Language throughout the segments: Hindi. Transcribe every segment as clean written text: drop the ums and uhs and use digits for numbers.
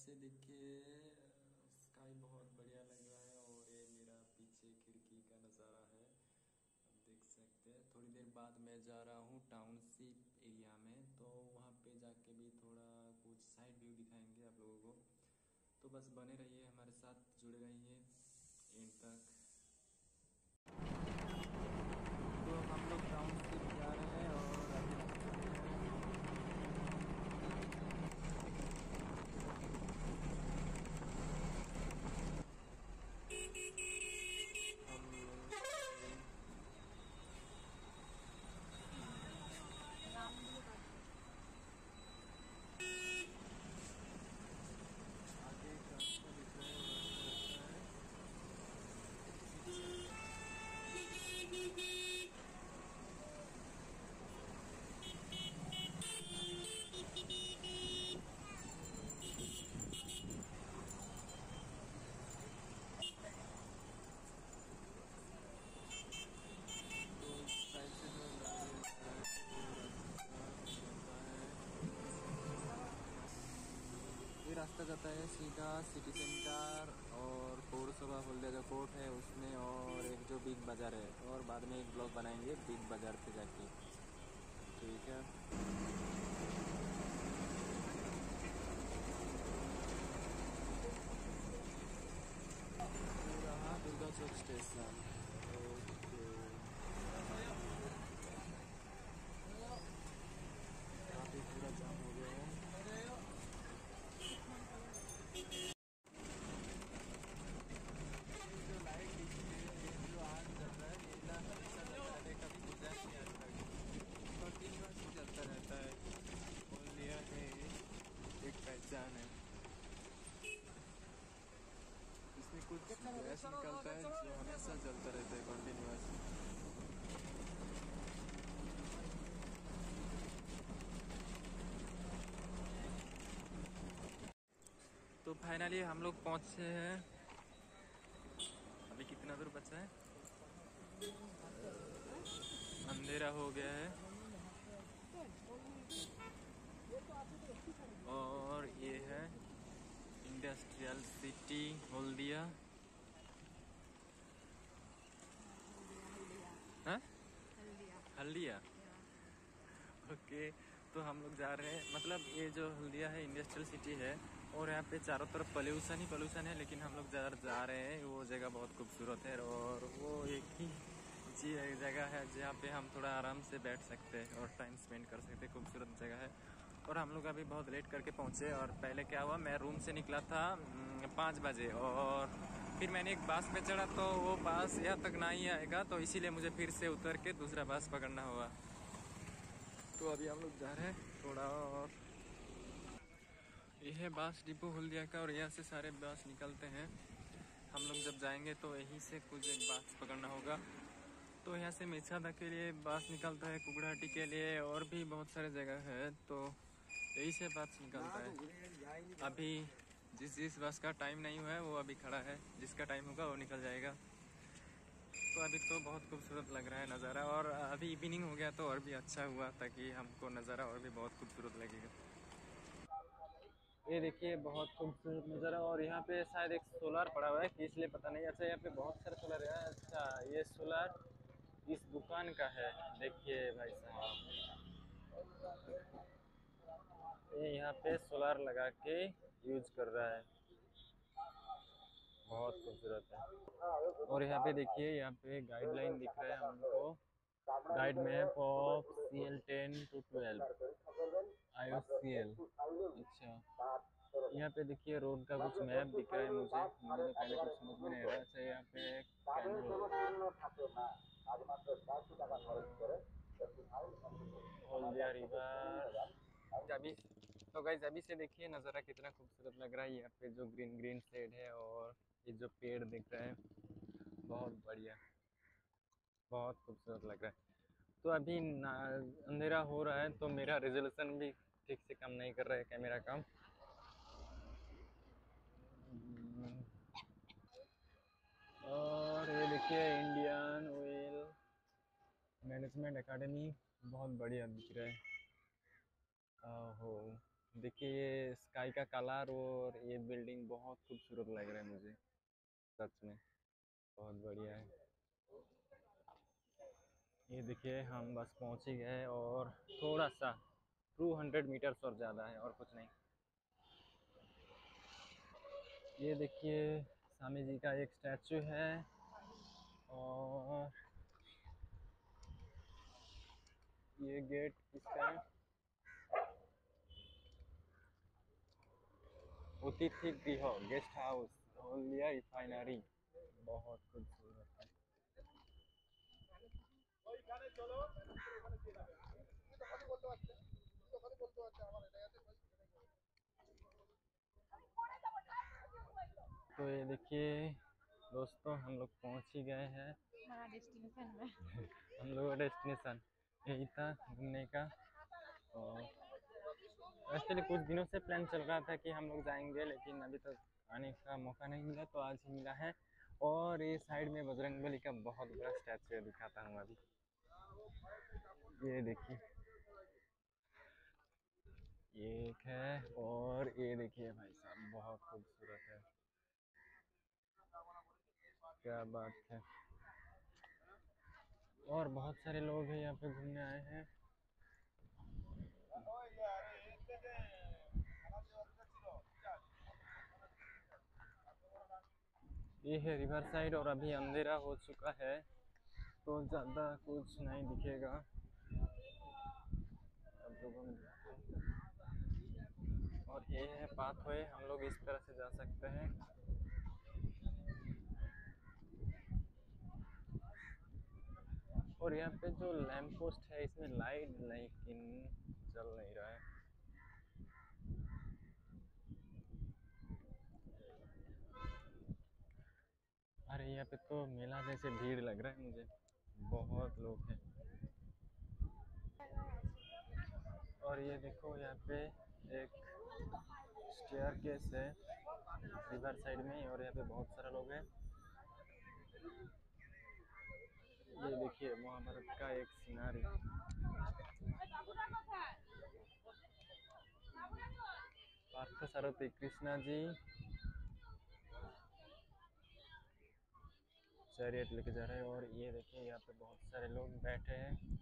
से देखिए स्काई बहुत बढ़िया लग रहा है और ये मेरा पीछे खिड़की का नज़ारा है, आप देख सकते हैं। थोड़ी देर बाद मैं जा रहा हूँ टाउनशिप एरिया में, तो वहाँ पे जाके भी थोड़ा कुछ साइड व्यू दिखाएंगे आप लोगों को। तो बस बने रहिए हमारे साथ, जुड़े रहिए एंड तक। तो हम लोग टाउनशिप जा रहे हैं और अभी आगे एक रास्ता दिख रहा है, वो रास्ता तो इस साइड से जो गाड़ी आता है वो रास्ता जाता है, ये रास्ता जाता है सीधा सिटी सेंटर और पौरसभा हल्दिया जो कोर्ट है उसमें, और एक जो बिग बाज़ार है, और बाद में एक ब्लॉग बनाएंगे बिग बाज़ार पे जाके, ठीक है। ये रहा दुर्गा चौक स्टेशन। ओके, काफ़ी पूरा जाम हो गया है। जो लाइट दिख रही है, ये जो आग जल रहा है, ये ना हमेशा चलता रहता है, कभी बुझा नहीं आज तक, कंटिन्यूस चलता रहता है। हल्दिया है एक पहचान है, इसमें कुछ गैस निकलता है जो हमेशा चलता रहता है कंटिन्यूस। तो फाइनली हम लोग पहुँचे हैं। अभी कितना दूर बचा है, अंधेरा हो गया है और ये है इंडस्ट्रियल सिटी हल्दिया। हाँ, हल्दिया। ओके, तो हम लोग जा रहे हैं, मतलब ये जो हल्दिया है इंडस्ट्रियल सिटी है और यहाँ पे चारों तरफ पोल्यूशन ही पोल्यूशन है, लेकिन हम लोग जा रहे हैं, वो जगह बहुत खूबसूरत है और वो एक ही जगह है जहाँ पे हम थोड़ा आराम से बैठ सकते हैं और टाइम स्पेंड कर सकते हैं, खूबसूरत जगह है। और हम लोग अभी बहुत लेट करके पहुँचे, और पहले क्या हुआ, मैं रूम से निकला था 5 बजे, और फिर मैंने एक बस पे चढ़ा तो वो बस यहाँ तक नहीं आएगा, तो इसीलिए मुझे फिर से उतर के दूसरा बस पकड़ना हुआ। तो अभी हम लोग जा रहे हैं थोड़ा और, यह है बस डिपो हल्दिया का, और यहाँ से सारे बस निकलते हैं। हम लोग जब जाएंगे तो यहीं से कुछ एक बस पकड़ना होगा। तो यहाँ से मेछादा के लिए बस निकलता है, कुगड़ाटी के लिए, और भी बहुत सारे जगह है, तो यही से बस निकलता है। अभी जिस बस का टाइम नहीं हुआ है वो अभी खड़ा है, जिसका टाइम होगा वो निकल जाएगा। तो अभी तो बहुत खूबसूरत लग रहा है नज़ारा, और अभी इवनिंग हो गया तो और भी अच्छा हुआ, ताकि हमको नज़ारा और भी बहुत खूबसूरत लगेगा। ये देखिए बहुत खूबसूरत नज़ारा, और यहाँ पे शायद एक सोलर पड़ा हुआ है कि इसलिए पता नहीं। अच्छा, यहाँ पे बहुत सारे सोलर है। अच्छा, ये सोलर इस दुकान का है, देखिए भाई साहब, ये यहाँ पे सोलर लगा के यूज कर रहा है, बहुत खूबसूरत है। और यहाँ पे देखिए, यहाँ पे गाइडलाइन दिख रहा है हमको, guide map of CL10 to 12 IOCL। अच्छा, यहाँ पे देखिए रोड का कुछ मैप दिख रहा है मुझे तो पहले कुछ समझ में नहीं आ रहा। अच्छा, यहाँ पे हल्दिया रिवर अभी, तो गाइस अभी से देखिए नज़ारा कितना खूबसूरत लग रहा है। यहाँ पे जो ग्रीन ग्रीन शेड है और ये जो पेड़ दिख रहे हैं, बहुत बढ़िया, बहुत खूबसूरत लग रहा है। तो अभी अंधेरा हो रहा है, तो मेरा रेजोल्यूशन भी ठीक से काम नहीं कर रहा है कैमरा काम। और ये देखिए इंडियन ऑयल मैनेजमेंट एकेडमी, बहुत बढ़िया दिख रहा है। ओहो, देखिए ये स्काई का कलर और ये बिल्डिंग बहुत खूबसूरत लग रहा है मुझे, सच में बहुत बढ़िया है। ये देखिए हम बस पहुंच ही गए और थोड़ा सा 200 मीटर्स और ज़्यादा है और कुछ नहीं। ये देखिए स्वामी जी का एक स्टैचू है और ये गेट इसका अतिथि गृह गेस्ट हाउस हल्दिया रिफाइनरी, बहुत खूबसूरत है। तो ये देखिए दोस्तों हम लोग पहुंच ही गए हैं हमारा डेस्टिनेशन में। हम लोग का डेस्टिनेशन यही था घूमने का। और एक्चुअली कुछ दिनों से प्लान चल रहा था कि हम लोग जाएंगे, लेकिन अभी तक आने का मौका नहीं मिला, तो आज ही मिला है। और ये साइड में बजरंगबली का बहुत बड़ा स्टैचू है, दिखाता हूँ अभी। ये देखिए ये एक है और ये देखिए भाई साहब बहुत खूबसूरत है, क्या बात है। और बहुत सारे लोग हैं यहाँ पे घूमने आए हैं। ये है रिवर साइड और अभी अंधेरा हो चुका है तो ज़्यादा कुछ नहीं दिखेगा आप लोगों में। और ये है पाथवे, हम लोग इस तरह से जा सकते हैं। और यहाँ पे जो लैंप पोस्ट है इसमें लाइट लेकिन जल नहीं रहा है। अरे यहाँ पे तो मेला जैसे भीड़ लग रहा है मुझे, बहुत लोग हैं। और ये देखो यहाँ पे एक स्टेयर केस है रिवर साइड में, और यहाँ पे बहुत सारे लोग हैं। ये देखिए महाभारत का एक सिनारी, पार्थ सारथी कृष्णा जी चैरियट लेके जा रहे हैं। और ये देखिए यहाँ पे बहुत सारे लोग बैठे हैं।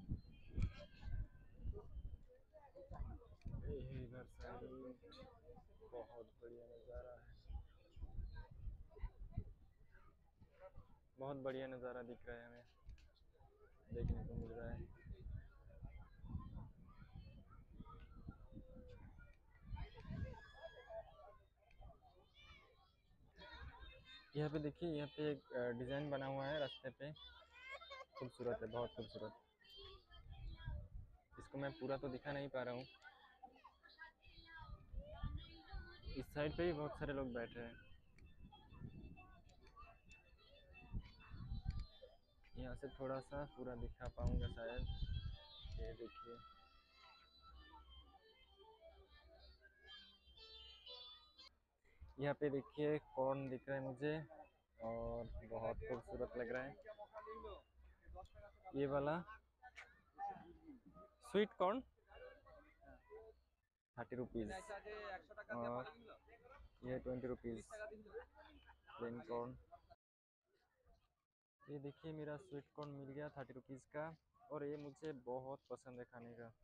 रिवर साइड बहुत बढ़िया नज़ारा है, बहुत बढ़िया नज़ारा दिख रहा है, हमें देखने को मिल रहा है। यहाँ पे देखिए यहाँ पे एक डिज़ाइन बना हुआ है रास्ते पे, खूबसूरत है, बहुत खूबसूरत। इसको मैं पूरा तो दिखा नहीं पा रहा हूँ। इस साइड पे भी बहुत सारे लोग बैठे हैं। यहाँ से थोड़ा सा पूरा दिखा पाऊंगा शायद। ये देखिए यहाँ पे देखिए कॉर्न दिख रहा है मुझे और बहुत खूबसूरत लग रहा है ये वाला स्वीट कॉर्न, 30 रुपीज़। और ये 20 रुपीज़ प्लेन कॉर्न। ये देखिए मेरा स्वीट कॉर्न मिल गया 30 रुपीज़ का, और ये मुझे बहुत पसंद है खाने का।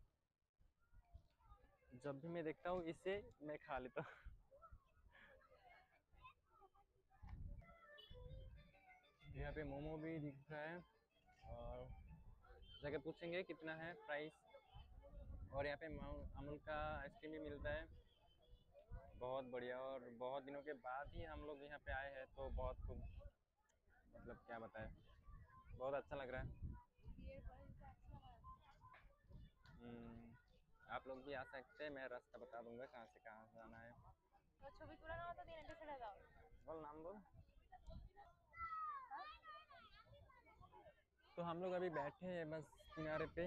जब भी मैं देखता हूँ इसे मैं खा लेता हूँ। यहाँ पे मोमो भी दिख रहा है और जाके पूछेंगे कितना है प्राइस। और यहाँ पे अमूल का आइसक्रीम भी मिलता है, बहुत बढ़िया। और बहुत दिनों के बाद ही हम लोग यहाँ पे आए हैं तो बहुत खूब, मतलब क्या बताएं, बहुत अच्छा लग रहा है। आप लोग भी आ सकते हैं, मैं रास्ता बता दूंगा कहाँ से कहाँ जाना है। तो छवि तुला ना होता दिन चला जाओ, बोल नाम बोल। तो हम लोग अभी बैठे हैं बस किनारे पे,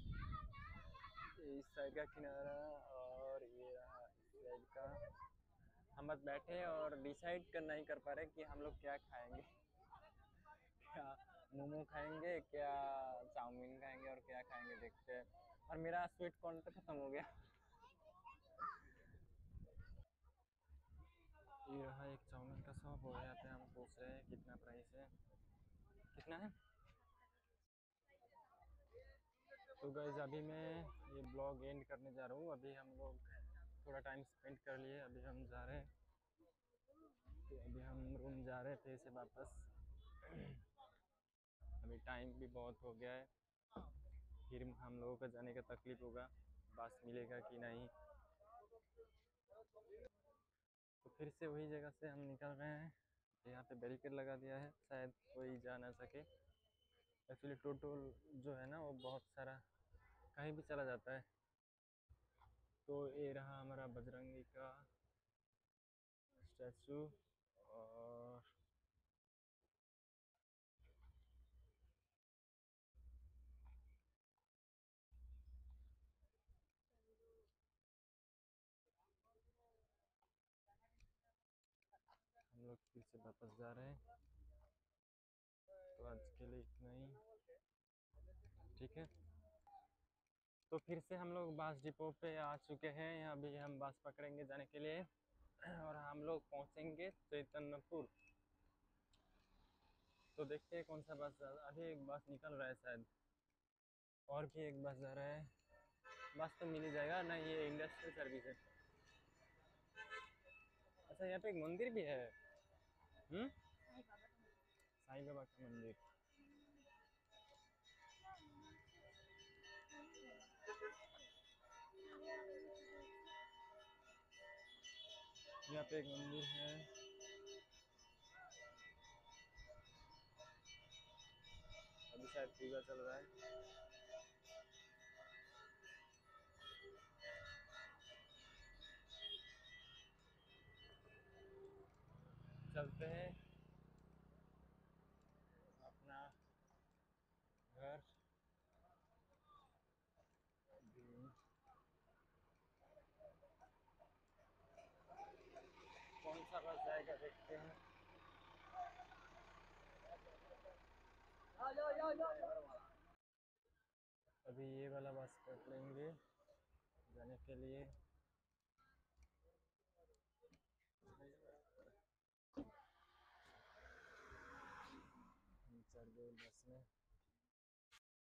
इस साइड का किनारा और ये रहा इस साइड का। हम बस बैठे हैं और डिसाइड कर नहीं कर पा रहे कि हम लोग क्या खाएंगे। क्या मोमो खाएंगे, क्या चाउमीन खाएंगे, और क्या खाएंगे देखते हैं। और मेरा स्वीट कॉर्न तो खत्म हो गया। ये रहा एक चाउमीन का शॉप और यहाँ पे हम पूछ रहे हैं कितना प्राइस है, कितना है। तो गाइस अभी मैं ये ब्लॉग एंड करने जा रहा हूँ। अभी हम लोग थोड़ा टाइम स्पेंड कर लिए, अभी हम जा रहे हैं। तो अभी हम रूम जा रहे हैं फिर से वापस। अभी टाइम भी बहुत हो गया है, फिर हम लोगों का जाने का तकलीफ होगा, बस मिलेगा कि नहीं। तो फिर से वही जगह से हम निकल रहे हैं। यहाँ पे बैरिकेड लगा दिया है, शायद कोई जा ना सके। एक्चुअली टोटो जो है ना वो बहुत सारा कहीं भी चला जाता है। तो ये रहा हमारा बजरंगी का स्टैचू। और हम लोग फिर से वापस जा रहे हैं। तो आज के लिए इतना ही, ठीक है। तो फिर से हम लोग बस डिपो पे आ चुके हैं। अभी हम बस पकड़ेंगे जाने के लिए और हम लोग पहुंचेंगे चैतन्यपुर। तो देखते हैं कौन सा बस अभी एक बस निकल रहा है शायद, और भी एक बस जा रहा है। बस तो मिल ही जाएगा ना, ये इंडस्ट्रियल सर्विस है। अच्छा यहाँ पे एक मंदिर भी है। साईं बाबा का मंदिर। यहाँ पे एक मंदिर है। अभी शायद पूजा चल रहा है। चलते हैं अपना घर। कौन सा बस जाएगा देखते हैं। अभी ये वाला बस पकड़ेंगे जाने के लिए। हम चढ़ गए बस में।